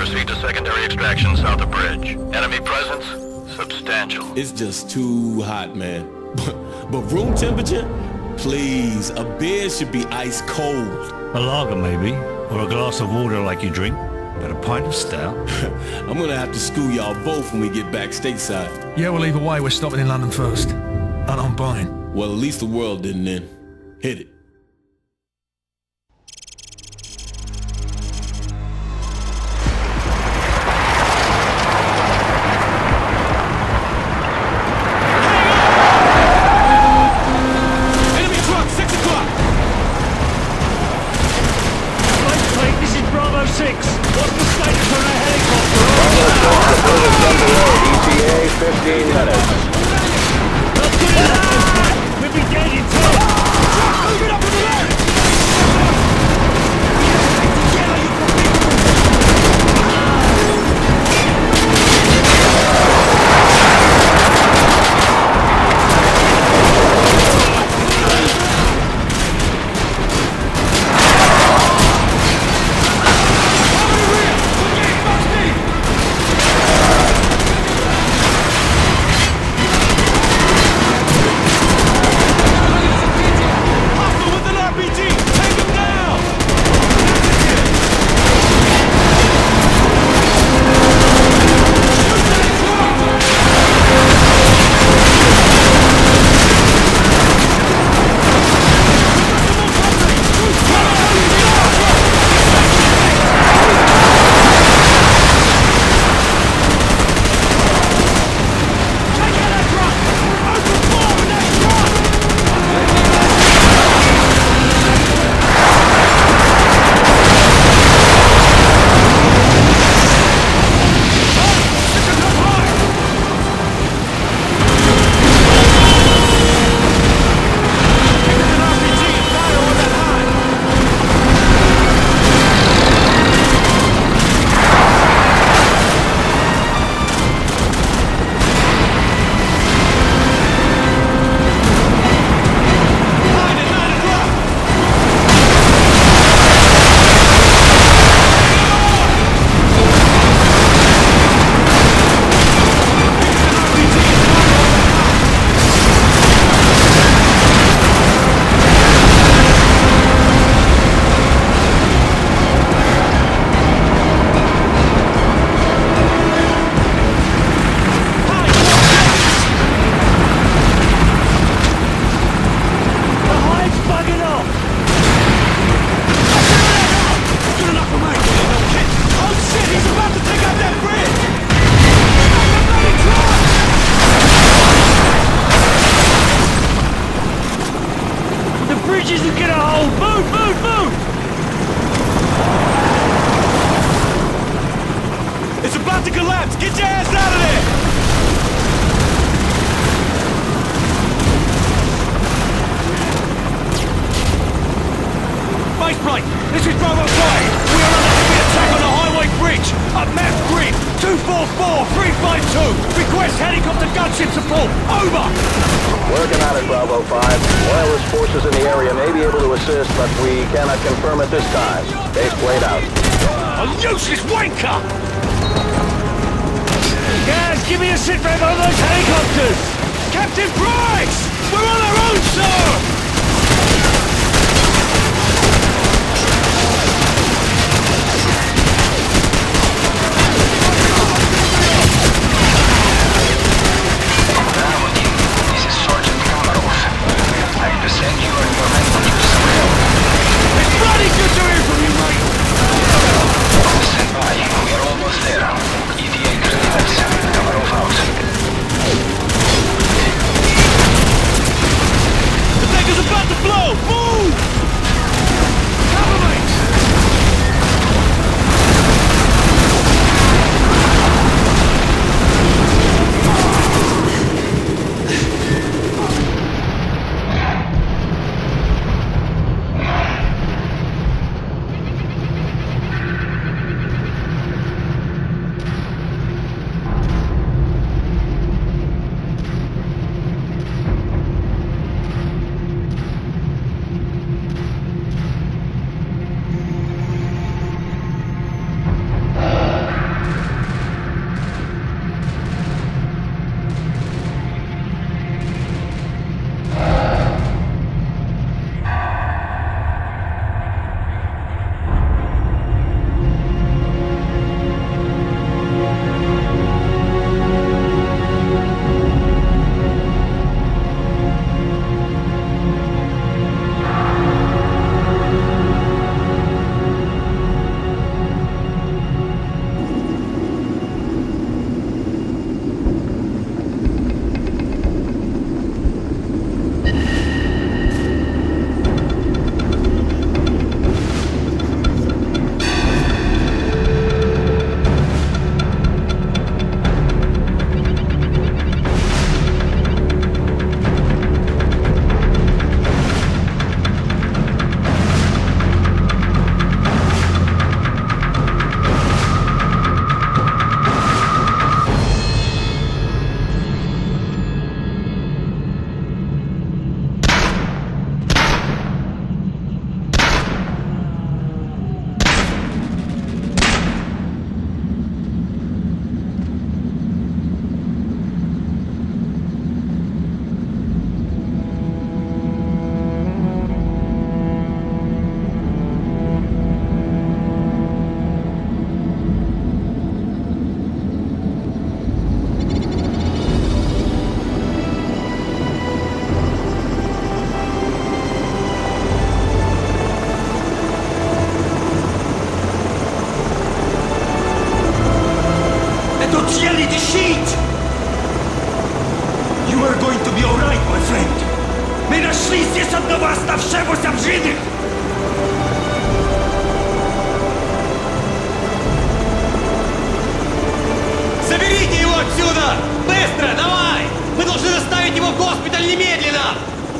Proceed to secondary extraction south of bridge. Enemy presence? Substantial. It's just too hot, man. But room temperature? Please, a beer should be ice cold. A lager, maybe. Or a glass of water like you drink. But a pint of stout? I'm gonna have to school y'all both when we get back stateside. Yeah, well, either way, we're stopping in London first. And I'm buying. Well, at least the world didn't end. Hit it. Don't yell the shit! You are going to be alright, my friend. Мы нашли здесь одного оставшегося в живых! Заберите его отсюда! Быстро, давай! Мы должны доставить его в госпиталь немедленно!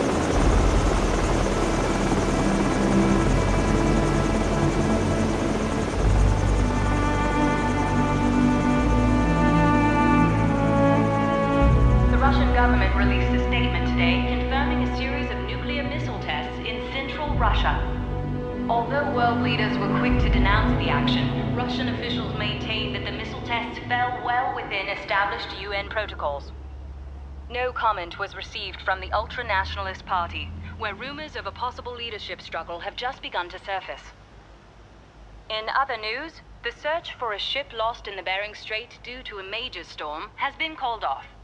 The Russian government released a statement today confirming a series of nuclear missile tests in central Russia. Although world leaders were quick to denounce the action, Russian officials maintained that the missile tests fell well within established UN protocols. No comment was received from the ultra-nationalist party, where rumors of a possible leadership struggle have just begun to surface. In other news, the search for a ship lost in the Bering Strait due to a major storm has been called off.